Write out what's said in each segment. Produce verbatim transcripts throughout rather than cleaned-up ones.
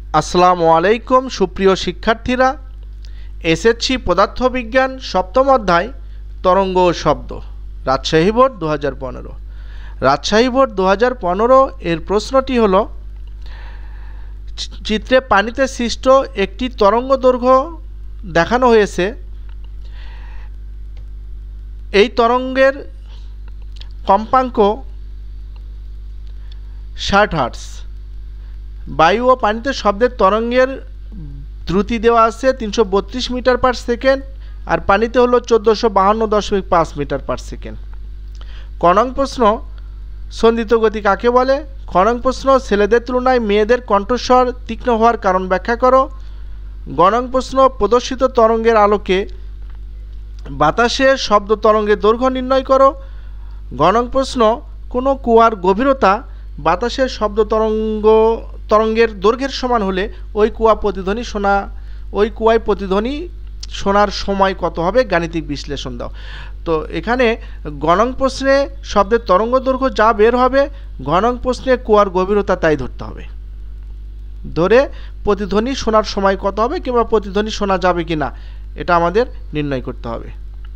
আসসালামু আলাইকুম সুপ্রিয় শিক্ষার্থীরা, এসএসসি পদার্থবিজ্ঞান সপ্তম অধ্যায় তরঙ্গ ও শব্দ, রাজশাহী বোর্ড দু হাজার পনেরো। রাজশাহী বোর্ড দু হাজার পনেরো এর প্রশ্নটি হল, চিত্রে পানিতে সৃষ্ট একটি তরঙ্গ দৈর্ঘ্য দেখানো হয়েছে। এই তরঙ্গের কম্পাঙ্ক ষাট হার্টজ। বায়ু ও পানিতে শব্দের তরঙ্গের দ্রুতি দেওয়া আছে তিনশো বত্রিশ মিটার পার সেকেন্ড, আর পানিতে হলো চোদ্দোশো বাহান্ন দশমিক পাঁচ মিটার পার সেকেন্ড। ক নং প্রশ্ন, সন্দিত গতি কাকে বলে? খ নং প্রশ্ন, ছেলেদের তুলনায় মেয়েদের কণ্ঠস্বর তীক্ষ্ণ হওয়ার কারণ ব্যাখ্যা করো। গ নং প্রশ্ন, প্রদর্শিত তরঙ্গের আলোকে বাতাসে শব্দ তরঙ্গের দৈর্ঘ্য নির্ণয় করো। ঘ নং প্রশ্ন, কোনো কুয়ার গভীরতা বাতাসের শব্দ তরঙ্গ তরঙ্গের দৈর্ঘ্যের সমান হলে ওই কুয়া প্রতিধ্বনি শোনা ওই কুয়ায় প্রতিধ্বনি শোনার সময় কত হবে? গাণিতিক বিশ্লেষণ দাও। তো এখানে গ নং প্রশ্নে শব্দের তরঙ্গ দৈর্ঘ্য যা বের হবে, ঘ নং প্রশ্নে কুয়ার গভীরতা তাই ধরতে হবে। ধরে প্রতিধ্বনি শোনার সময় কত হবে কিংবা প্রতিধ্বনি শোনা যাবে কি না এটা আমাদের নির্ণয় করতে হবে।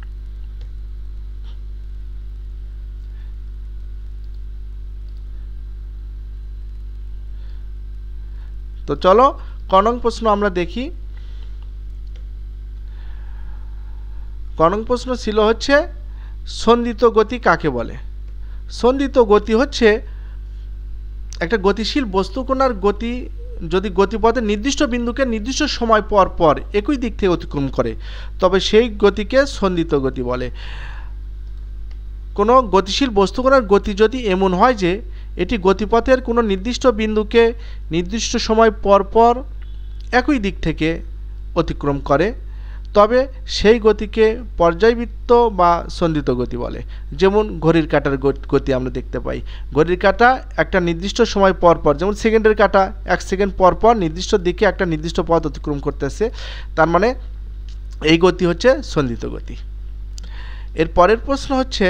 তো চলো ক নং প্রশ্ন আমরা দেখি। ক নং প্রশ্ন ছিল হচ্ছে, সন্দিত গতি কাকে বলে? সন্দিত গতি হচ্ছে একটা গতিশীল বস্তুকণার গতি যদি গতিপথের নির্দিষ্ট বিন্দুকে নির্দিষ্ট সময় পর পর একই দিক থেকে অতিক্রম করে, তবে সেই গতিকে সন্দিত গতি বলে। কোনো গতিশীল বস্তুকণার গতি যদি এমন হয় যে এটি গতিপথের কোনো নির্দিষ্ট বিন্দুকে নির্দিষ্ট সময় পর পর একই দিক থেকে অতিক্রম করে, তবে সেই গতিকে পর্যায়বৃত্ত বা সন্দিত গতি বলে। যেমন ঘড়ির কাঁটার গতি আমরা দেখতে পাই। ঘড়ির কাঁটা একটা নির্দিষ্ট সময় পর পর, যেমন সেকেন্ডের কাঁটা এক সেকেন্ড পর পর নির্দিষ্ট দিকে একটা নির্দিষ্ট পথ অতিক্রম করতেছে, তার মানে এই গতি হচ্ছে সন্দিত গতি। এর পরের প্রশ্ন হচ্ছে,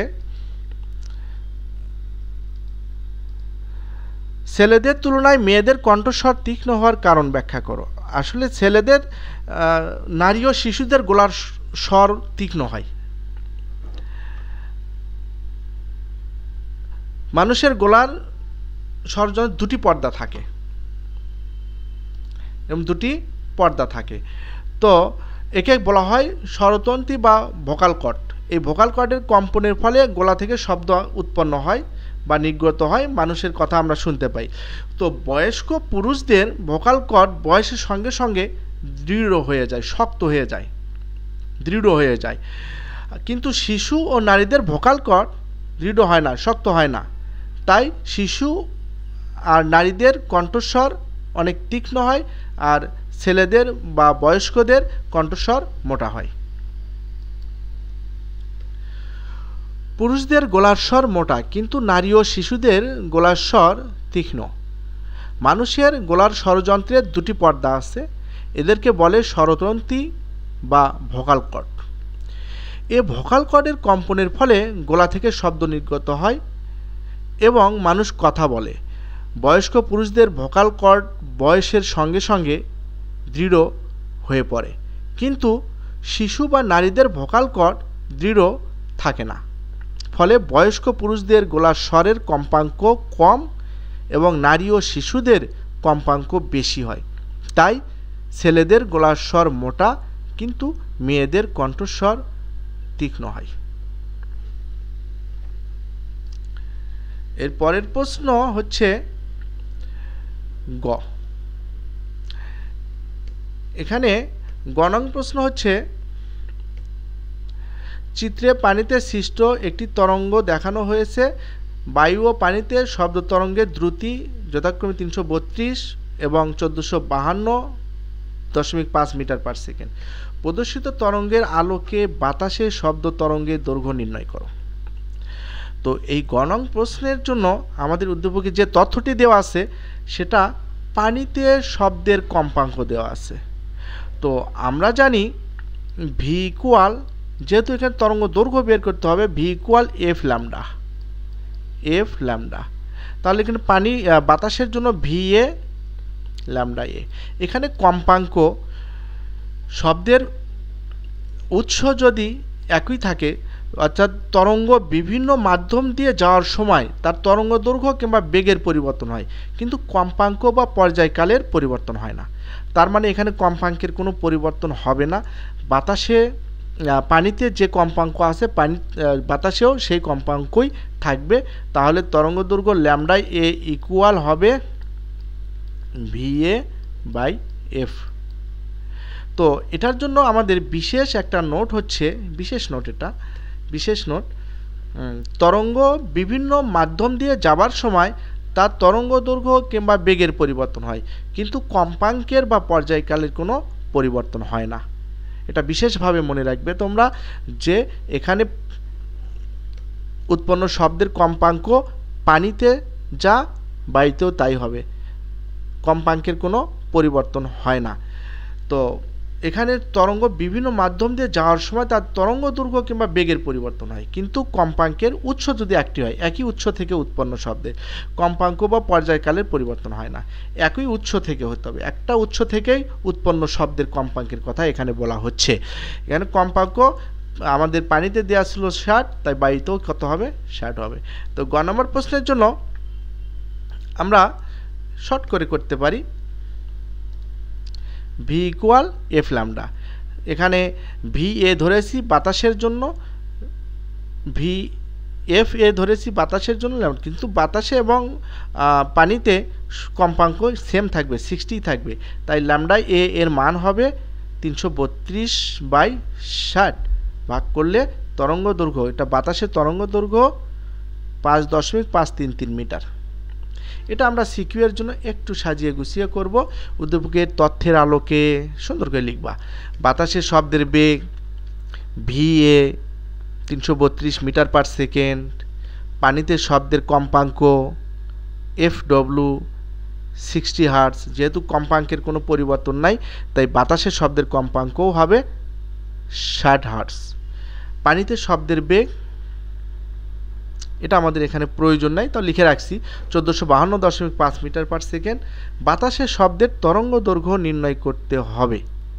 ছেলেদের তুলনায় মেয়েদের কণ্ঠস্বর তীক্ষ্ণ হওয়ার কারণ ব্যাখ্যা করো। আসলে ছেলেদের নারী ও শিশুদের গলার স্বর তীক্ষ্ণ হয়। মানুষের গলার স্বর দুটি পর্দা থাকে এবং দুটি পর্দা থাকে তো একে বলা হয় স্বরতন্ত্রী বা ভোকাল কর্ড। এই ভোকাল কর্ডের কম্পনের ফলে গলা থেকে শব্দ উৎপন্ন হয় বা নির্গত হয়, মানুষের কথা আমরা শুনতে পাই। তো বয়স্ক পুরুষদের ভোকাল কর্ড বয়সের সঙ্গে সঙ্গে দৃঢ় হয়ে যায়, শক্ত হয়ে যায়, দৃঢ় হয়ে যায়। কিন্তু শিশু ও নারীদের ভোকাল কর্ড দৃঢ় হয় না, শক্ত হয় না। তাই শিশু আর নারীদের কণ্ঠস্বর অনেক তীক্ষ্ণ হয়, আর ছেলেদের বা বয়স্কদের কণ্ঠস্বর মোটা হয়। পুরুষদের গলার স্বর মোটা, কিন্তু নারী ও শিশুদের গলার স্বর তীক্ষ্ণ। মানুষের গলার স্বরযন্ত্রের দুটি পর্দা আছে, এদেরকে বলে স্বরতন্ত্রী বা ভোকাল কর্ড। এ ভোকাল কর্ডের কম্পনের ফলে গলা থেকে শব্দ নির্গত হয় এবং মানুষ কথা বলে। বয়স্ক পুরুষদের ভোকাল কর্ড বয়সের সঙ্গে সঙ্গে দৃঢ় হয়ে পড়ে, কিন্তু শিশু বা নারীদের ভোকাল কর্ড দৃঢ় থাকে না। ফলে বয়স্ক পুরুষদের গলার স্বরের কম্পাঙ্ক কম এবং নারী ও শিশুদের কম্পাঙ্ক বেশি হয়। তাই ছেলেদের গলার স্বর মোটা, কিন্তু মেয়েদের কণ্ঠস্বর তীক্ষ্ণ হয়। এর পরের প্রশ্ন হচ্ছে গ। এখানে গ নং প্রশ্ন হচ্ছে, চিত্রে পানিতে সৃষ্ট একটি তরঙ্গ দেখানো হয়েছে। বায়ু ও পানিতে শব্দ তরঙ্গের দ্রুতি যথাক্রমে তিনশো বত্রিশ এবং চোদ্দোশো বাহান্ন দশমিক পাঁচ মিটার পার সেকেন্ড। প্রদর্শিত তরঙ্গের আলোকে বাতাসে শব্দ তরঙ্গের দৈর্ঘ্য নির্ণয় করো। তো এই গ নং প্রশ্নের জন্য আমাদের উদ্দীপকে যে তথ্যটি দেওয়া আছে সেটা পানিতে শব্দের কম্পাঙ্ক দেওয়া আছে। তো আমরা জানি ভি ইকুয়াল, যেহেতু এখানে তরঙ্গ দৈর্ঘ্য বের করতে হবে, V equal F lambda, F lambda. তাহলে এখানে পানি বাতাসের জন্য ভি এ ল্যামডা এ। এখানে কম্পাঙ্ক শব্দের উৎস যদি একই থাকে, অর্থাৎ তরঙ্গ বিভিন্ন মাধ্যম দিয়ে যাওয়ার সময় তার তরঙ্গ দৈর্ঘ্য কিংবা বেগের পরিবর্তন হয়, কিন্তু কম্পাঙ্ক বা পর্যায়কালের পরিবর্তন হয় না। তার মানে এখানে কম্পাঙ্কের কোনো পরিবর্তন হবে না। বাতাসে পানিতে যে কম্পাঙ্ক আছে পানি বাতাসেও সেই কম্পাঙ্কই থাকবে। তাহলে তরঙ্গ দৈর্ঘ্য ল্যামডা এ ইকুয়াল হবে ভি এ বাই এফ। তো এটার জন্য আমাদের বিশেষ একটা নোট হচ্ছে, বিশেষ নোট এটা বিশেষ নোট, তরঙ্গ বিভিন্ন মাধ্যম দিয়ে যাবার সময় তার তরঙ্গ দৈর্ঘ্য কিংবা বেগের পরিবর্তন হয়, কিন্তু কম্পাঙ্কের বা পর্যায়কালের কোনো পরিবর্তন হয় না। এটা বিশেষভাবে মনে রাখবে তোমরা যে এখানে উৎপন্ন শব্দের কম্পাঙ্ক পানিতে যা বায়ুতেও তাই হবে, কম্পাঙ্কের কোনো পরিবর্তন হয় না। তো এখানে তরঙ্গ বিভিন্ন মাধ্যম দিয়ে যাওয়ার সময় তার তরঙ্গ দৈর্ঘ্য কিংবা বেগের পরিবর্তন হয়, কিন্তু কম্পাঙ্কের উৎস যদি একটি হয়, একই উৎস থেকে উৎপন্ন শব্দের কম্পাঙ্ক বা পর্যায়কালের পরিবর্তন হয় না, একই উৎস থেকে হতে হবে। একটা উৎস থেকেই উৎপন্ন শব্দের কম্পাঙ্কের কথা এখানে বলা হচ্ছে। এখানে কম্পাঙ্ক আমাদের পানিতে দেওয়া ছিল ষাট, তাই বায়ুতেও কত হবে? ষাট হবে। তো গ নম্বর প্রশ্নের জন্য আমরা শর্ট করে করতে পারি ভি ইকুয়াল এফ ল্যামডা। এখানে ভি এ ধরেছি বাতাসের জন্য, ভি এফ এ ধরেছি বাতাসের জন্য, কিন্তু বাতাসে এবং পানিতে কম্পাঙ্ক সেম থাকবে, সিক্সটি থাকবে। তাই ল্যামডা এ এর মান হবে তিনশো বত্রিশ বাই ষাট ভাগ করলে তরঙ্গ দৈর্ঘ্য, এটা বাতাসের তরঙ্গ দৈর্ঘ্য পাঁচ দশমিক পাঁচ তিন তিন মিটার। এটা আমরা সিকিউ এর জন্য একটু সাজিয়ে গুছিয়ে করব। উদ্দীপকের তথ্যের আলোকে সুন্দর করে লিখবা। বাতাসের শব্দের বেগ ভি এ তিনশো বত্রিশ মিটার পার সেকেন্ড, পানিতে শব্দের কম্পাঙ্ক এফ ডব্লু সিক্সটি হার্টস। যেহেতু কম্পাঙ্কের কোনো পরিবর্তন নাই, তাই বাতাসের শব্দের কম্পাঙ্কও হবে ষাট হার্টস। পানিতে শব্দের বেগ, এটা আমাদের এখানে প্রয়োজন নাই, তো লিখে রাখছি চোদ্দোশো বাহান্ন দশমিক পাঁচ মিটার পার সেকেন্ড। বাতাসের শব্দের তরঙ্গ দৈর্ঘ্য নির্ণয় করতে হবে।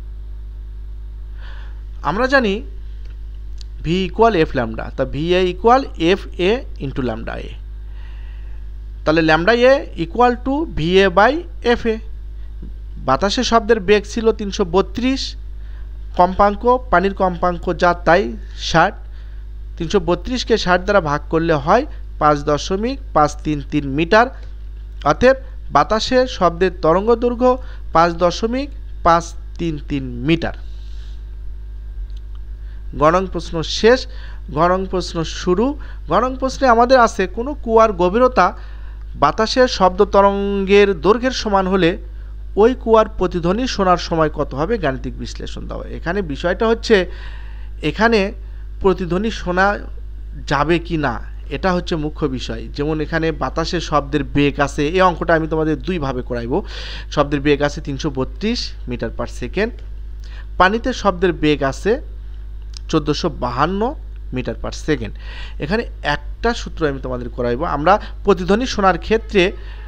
আমরা জানি ভি ইকুয়াল এফ ল্যামডা, তা V A equal F A into lambda A. তাহলে lambda A equal to V A by F A. বাতাসের শব্দের বেগ ছিল তিনশো বত্রিশ, কম্পাঙ্ক পানির কম্পাঙ্ক যা তাই ষাট, তিনশো বত্রিশকে ষাট দ্বারা ভাগ করলে হয় পাঁচ দশমিক পাঁচ তিন তিন মিটার। অতএব বাতাসের শব্দের তরঙ্গ দৈর্ঘ্য পাঁচ দশমিক পাঁচ তিন তিন মিটার। গণং প্রশ্ন শেষ, গণং প্রশ্ন শুরু। গণং প্রশ্নে আমাদের আছে কোনো কুয়ার গভীরতা বাতাসের শব্দ তরঙ্গের দৈর্ঘ্যের সমান হলে ওই কুয়ার প্রতিধ্বনি শোনার সময় কত হবে? গাণিতিক বিশ্লেষণ দেওয়া। এখানে বিষয়টা হচ্ছে এখানে প্রতিধ্বনি শোনা যাবে কি না, এটা হচ্ছে মুখ্য বিষয়। যেমন এখানে বাতাসের শব্দের বেগ আছে, এই অঙ্কটা আমি তোমাদের দুইভাবে করাইব। শব্দের বেগ আছে তিনশো বত্রিশ মিটার পার সেকেন্ড, পানিতে শব্দের বেগ আছে চোদ্দোশো বাহান্ন মিটার পার সেকেন্ড। এখানে একটা সূত্র আমি তোমাদের করাইব। আমরা প্রতিধ্বনি শোনার ক্ষেত্রে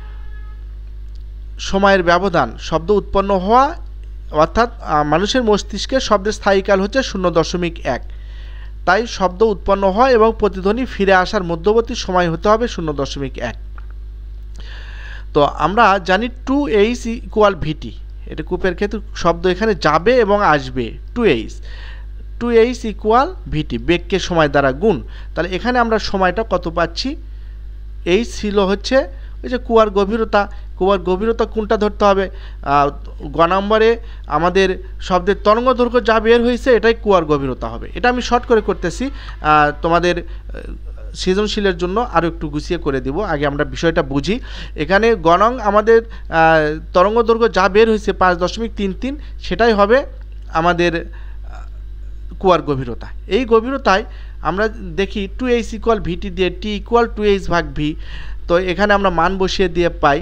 সময়ের ব্যবধান, শব্দ উৎপন্ন হওয়া, অর্থাৎ মানুষের মস্তিষ্কের শব্দের স্থায়ীকাল হচ্ছে শূন্য দশমিক এক, তাই শব্দ উৎপন্ন হয় এবং প্রতিধ্বনি ফিরে আসার মধ্যবর্তী সময় হতে হবে শূন্য দশমিক এক। তো আমরা জানি টু এইচ ইকুয়াল ভিটি, এটা কূপের ক্ষেত্রে শব্দ এখানে যাবে এবং আসবে, two H two H equal VT, বেগকে সময় দ্বারা গুণ। তাহলে এখানে আমরা সময়টা কত পাচ্ছি? এইচ ছিল হচ্ছে ওই যে কুয়ার গভীরতা, কুয়ার গভীরতা কোনটা ধরতে হবে? গ নম্বরে আমাদের শব্দের তরঙ্গ দৈর্ঘ্য যা বের হয়েছে এটাই কুয়ার গভীরতা হবে। এটা আমি শর্ট করে করতেছি, তোমাদের সৃজনশীলের জন্য আরও একটু গুছিয়ে করে দেব। আগে আমরা বিষয়টা বুঝি। এখানে গণং আমাদের তরঙ্গ দৈর্ঘ্য যা বের হয়েছে পাঁচ দশমিক তিন তিন, সেটাই হবে আমাদের কুয়ার গভীরতা। এই গভীরতায় আমরা দেখি টু এইচ ইকুয়াল ভিটি দিয়ে টি ইকুয়াল টু এইচ ভাগ ভি। তো এখানে আমরা মান বসিয়ে দিয়ে পাই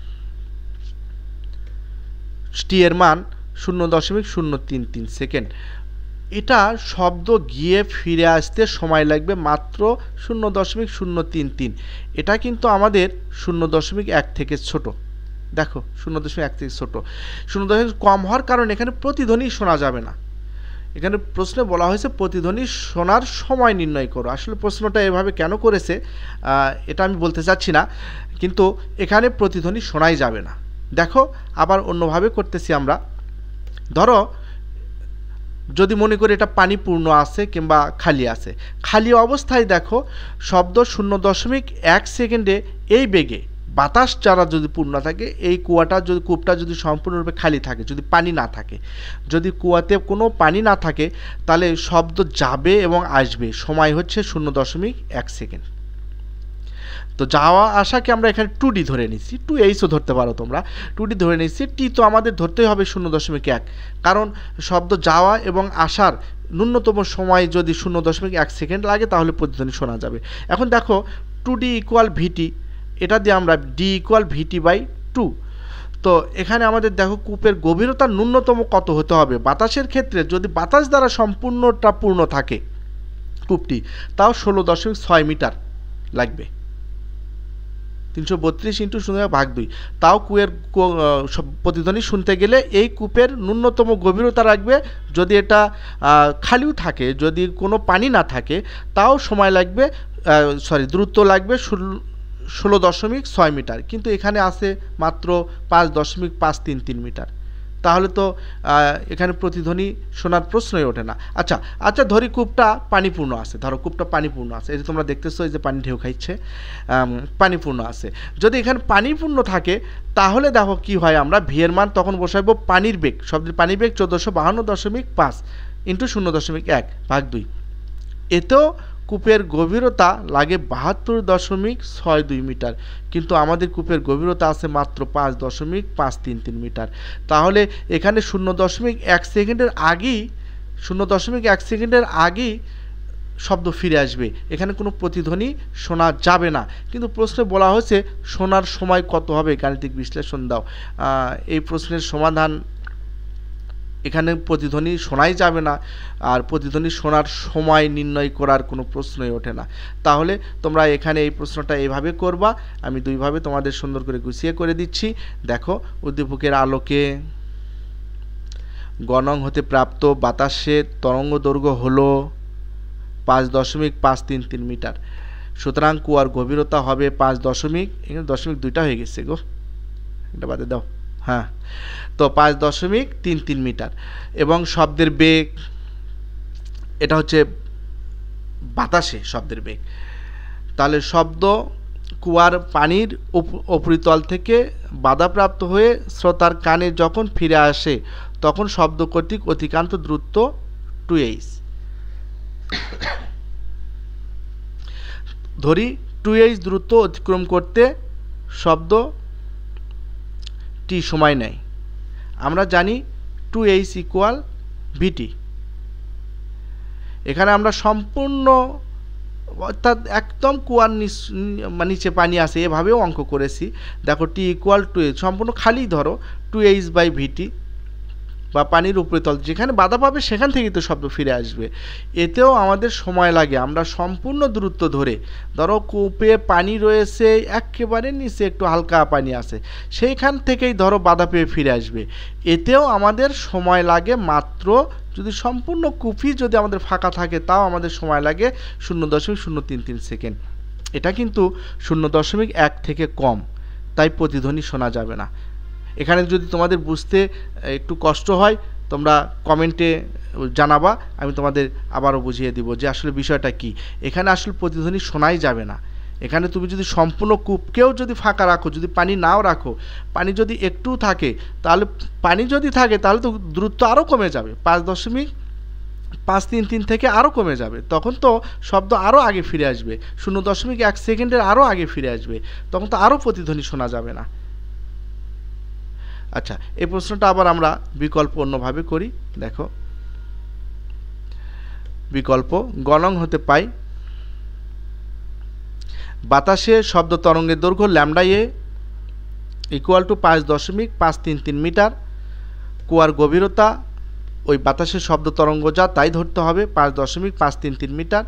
টি এর মান শূন্য দশমিক শূন্য তিন তিন সেকেন্ড। এটা শব্দ গিয়ে ফিরে আসতে সময় লাগবে মাত্র শূন্য দশমিক শূন্য তিন তিন। এটা কিন্তু আমাদের শূন্য দশমিক এক থেকে ছোট, দেখো শূন্য দশমিক এক থেকে ছোটো, শূন্য দশমিক কম হওয়ার কারণে এখানে প্রতিধ্বনি শোনা যাবে না। এখানে প্রশ্নে বলা হয়েছে প্রতিধ্বনি শোনার সময় নির্ণয় করো। আসলে প্রশ্নটা এভাবে কেন করেছে এটা আমি বলতে চাচ্ছি না, কিন্তু এখানে প্রতিধ্বনি শোনাই যাবে না। দেখো আবার অন্যভাবে করতেছি আমরা। ধরো যদি মনে করি এটা পানি পূর্ণ আছে কিংবা খালি আছে, খালি অবস্থায় দেখো শব্দ শূন্য দশমিক এক সেকেন্ডে এই বেগে বাতাস যারা যদি পূর্ণ থাকে, এই কুয়াটা যদি কূপটা যদি সম্পূর্ণরূপে খালি থাকে, যদি পানি না থাকে, যদি কুয়াতে কোনো পানি না থাকে, তাহলে শব্দ যাবে এবং আসবে সময় হচ্ছে শূন্য দশমিক এক সেকেন্ড। তো যাওয়া আসাকে আমরা এখানে টু ডি ধরে নিচ্ছি, টু এইচও ধরতে পারো তোমরা, টু ডি ধরে নিচ্ছি। টি তো আমাদের ধরতেই হবে শূন্য দশমিক এক, কারণ শব্দ যাওয়া এবং আসার ন্যূনতম সময় যদি শূন্য দশমিক এক সেকেন্ড লাগে তাহলে প্রতিধ্বনি শোনা যাবে। এখন দেখো টু ডি ইকুয়াল ভিটি, এটা দিয়ে আমরা D equal VT by two. তো এখানে আমাদের দেখো কূপের গভীরতা ন্যূনতম কত হতে হবে। বাতাসের ক্ষেত্রে যদি বাতাস দ্বারা সম্পূর্ণটা পূর্ণ থাকে কূপটি, তাও ষোলো দশমিক ছয় মিটার লাগবে, তিনশো বত্রিশ ইন্টু শূন্য ভাগ দুই। তাও কূপের প্রতিধ্বনি শুনতে গেলে এই কূপের ন্যূনতম গভীরতা রাখবে, যদি এটা খালিও থাকে, যদি কোনো পানি না থাকে, তাও সময় লাগবে, সরি দূরত্ব লাগবে ষোলো দশমিক ছয় মিটার, কিন্তু এখানে আছে মাত্র পাঁচ দশমিক পাঁচ তিন তিন মিটার। তাহলে তো এখানে প্রতিধ্বনি শোনার প্রশ্নই ওঠে না। আচ্ছা আচ্ছা ধরি কূপটা পানিপূর্ণ আছে, ধরো কূপটা পানিপূর্ণ আছে, এই যে তোমরা দেখতেছো এই যে পানি ঢেউ খাইছে, পানিপূর্ণ আছে। যদি এখানে পানিপূর্ণ থাকে তাহলে দেখো কি হয়, আমরা ভি এর মান তখন বসাবো পানির বেগ, শব্দের পানির বেগ চোদ্দোশো বাহান্ন দশমিক পাঁচ ইন্টু শূন্য দশমিক এক ভাগ দুই। এতেও কূপের গভীরতা লাগে বাহাত্তর দশমিক ছয় দুই মিটার, কিন্তু আমাদের কূপের গভীরতা আছে মাত্র পাঁচ দশমিক পাঁচ তিন তিন মিটার। তাহলে এখানে শূন্য দশমিক এক সেকেন্ডের আগেই শূন্য দশমিক এক সেকেন্ডের আগেই শব্দ ফিরে আসবে, এখানে কোনো প্রতিধ্বনি শোনা যাবে না। কিন্তু প্রশ্নে বলা হয়েছে শোনার সময় কত হবে, গাণিতিক বিশ্লেষণ দাও। এই প্রশ্নের সমাধান, এখানে প্রতিধ্বনি শোনাই যাবে না, আর প্রতিধ্বনি শোনার সময় নির্ণয় করার কোনো প্রশ্নই ওঠে না। তাহলে তোমরা এখানে এই প্রশ্নটা এইভাবে করবা, আমি দুইভাবে তোমাদের সুন্দর করে গুছিয়ে করে দিচ্ছি। দেখো উদ্দীপকের আলোকে গণং হতে প্রাপ্ত বাতাসের তরঙ্গ দৈর্ঘ্য হলো পাঁচ দশমিক পাঁচ তিন তিন মিটার, সুতরাং কুয়ার গভীরতা হবে পাঁচ দশমিক, এখানে দশমিক দুইটা হয়ে গেছে গো, এটা বাদে দাও, হ্যাঁ, তো পাঁচ দশমিক তিন তিন মিটার। এবং শব্দের বেগ, এটা হচ্ছে বাতাসে শব্দের বেগ, তাহলে শব্দ কুয়ার পানির উপরিতল থেকে বাধাপ্রাপ্ত হয়ে শ্রোতার কানে যখন ফিরে আসে তখন শব্দ কর্তৃক অতিক্রান্ত দূরত্ব টু এইচ। ধরি টু এইচ দূরত্ব অতিক্রম করতে শব্দ টি সময় নেয়। আমরা জানি টু এইচ ইকুয়াল ভিটি। এখানে আমরা সম্পূর্ণ অর্থাৎ একদম কুয়ার নিচে পানি আছে এভাবেও অঙ্ক করেছি। দেখো টি ইকুয়াল টু এইচ, সম্পূর্ণ খালি ধরো টু এইচ বাই ভিটি, বা পানির উপরিতল যেখানে বাধা পাবে সেখান থেকেই তো শব্দ ফিরে আসবে। এতেও আমাদের সময় লাগে, আমরা সম্পূর্ণ দূরত্ব ধরে, ধরো কূপে পানি রয়েছে একেবারে নিচে একটু হালকা পানি আছে, সেইখান থেকেই ধরো বাধা পেয়ে ফিরে আসবে, এতেও আমাদের সময় লাগে মাত্র, যদি সম্পূর্ণ কূপই যদি আমাদের ফাঁকা থাকে তাও আমাদের সময় লাগে শূন্য দশমিক শূন্য তিন তিন সেকেন্ড। এটা কিন্তু শূন্য দশমিক এক থেকে কম, তাই প্রতিধ্বনি শোনা যাবে না। এখানে যদি তোমাদের বুঝতে একটু কষ্ট হয় তোমরা কমেন্টে জানাবা, আমি তোমাদের আবারও বুঝিয়ে দিব যে আসলে বিষয়টা কি। এখানে আসলে প্রতিধ্বনি শোনাই যাবে না। এখানে তুমি যদি সম্পূর্ণ কূপকেও যদি ফাঁকা রাখো, যদি পানি নাও রাখো, পানি যদি একটু থাকে, তাহলে পানি যদি থাকে তাহলে তো দূরত্ব আরও কমে যাবে, পাঁচ দশমিক পাঁচ তিন তিন থেকে আরও কমে যাবে, তখন তো শব্দ আরও আগে ফিরে আসবে, শূন্য দশমিক এক সেকেন্ডের আরও আগে ফিরে আসবে, তখন তো আরও প্রতিধ্বনি শোনা যাবে না। আচ্ছা, এই প্রশ্নটা আবার আমরা বিকল্প অন্যভাবে করি। দেখো বিকল্প গণং হতে পাই বাতাসে শব্দ তরঙ্গের দৈর্ঘ্য ল্যামডা এ ইকুয়াল টু পাঁচ দশমিক পাঁচ তিন তিন মিটার, কুয়ার গভীরতা ওই বাতাসের শব্দ তরঙ্গ যা তাই ধরতে হবে পাঁচ দশমিক পাঁচ তিন তিন মিটার।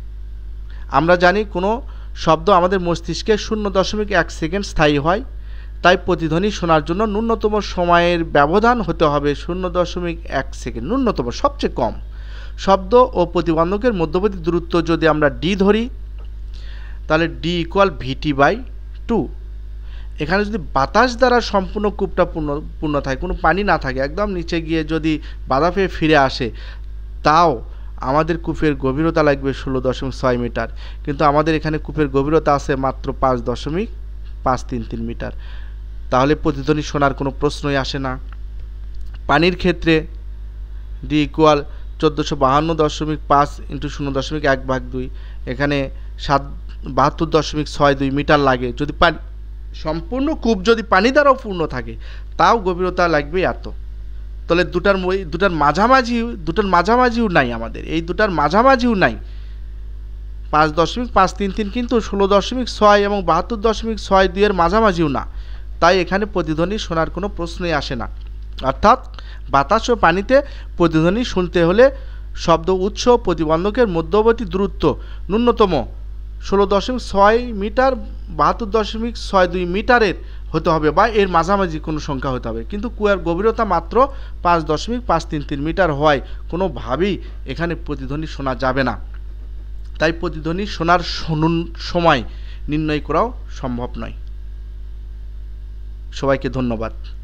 আমরা জানি কোনো শব্দ আমাদের মস্তিষ্কে শূন্য দশমিক এক সেকেন্ড স্থায়ী হয়, তাই প্রতিধ্বনি শোনার জন্য ন্যূনতম সময়ের ব্যবধান হতে হবে শূন্য দশমিক এক সেকেন্ড, ন্যূনতম সবচেয়ে কম। শব্দ ও প্রতিবন্ধকের মধ্যবর্তী দূরত্ব যদি আমরা ডি ধরি, তাহলে D equal VT by two. এখানে যদি বাতাস দ্বারা সম্পূর্ণ কূপটা পূর্ণ পূর্ণ থাকে, কোনো পানি না থাকে, একদম নিচে গিয়ে যদি বাধা পেয়ে ফিরে আসে, তাও আমাদের কূপের গভীরতা লাগবে ষোলো দশমিক ছয় মিটার, কিন্তু আমাদের এখানে কূপের গভীরতা আছে মাত্র পাঁচ দশমিক পাঁচ তিন তিন মিটার। তাহলে প্রতিধ্বনি শোনার কোনো প্রশ্নই আসে না। পানির ক্ষেত্রে ডি ইকুয়াল চোদ্দোশো বাহান্ন দশমিক পাঁচ ইন্টু শূন্য দশমিক এক ভাগ দুই, এখানে সাত বাহাত্তর দশমিক ছয় দুই মিটার লাগে। যদি পানি সম্পূর্ণ কূপ যদি পানি দ্বারাও পূর্ণ থাকে, তাও গভীরতা লাগবে এত। তাহলে দুটার দুটার মাঝামাঝি দুটার মাঝামাঝিও নাই, আমাদের এই দুটার মাঝামাঝিও নাই। পাঁচ দশমিক পাঁচ তিন তিন কিন্তু ষোলো দশমিক ছয় এবং বাহাত্তর দশমিক ছয় দুইয়ের মাঝামাঝিও না, তাই এখানে প্রতিধ্বনি শোনার কোনো প্রশ্নই আসে না। অর্থাৎ বাতাস ও পানিতে প্রতিধ্বনি শুনতে হলে শব্দ উৎস প্রতিবন্ধকের মধ্যবর্তী দূরত্ব ন্যূনতম ষোলো দশমিক ছয় মিটার বাহাত্তর দশমিক ছয় দুই মিটারের হতে হবে, বা এর মাঝামাঝি কোনো সংখ্যা হতে হবে। কিন্তু কুয়ার গভীরতা মাত্র পাঁচ দশমিক পাঁচ তিন তিন মিটার হওয়ায় কোনোভাবেই এখানে প্রতিধ্বনি শোনা যাবে না। তাই প্রতিধ্বনি শোনার শুনুন সময় নির্ণয় করাও সম্ভব নয়। সবাইকে ধন্যবাদ।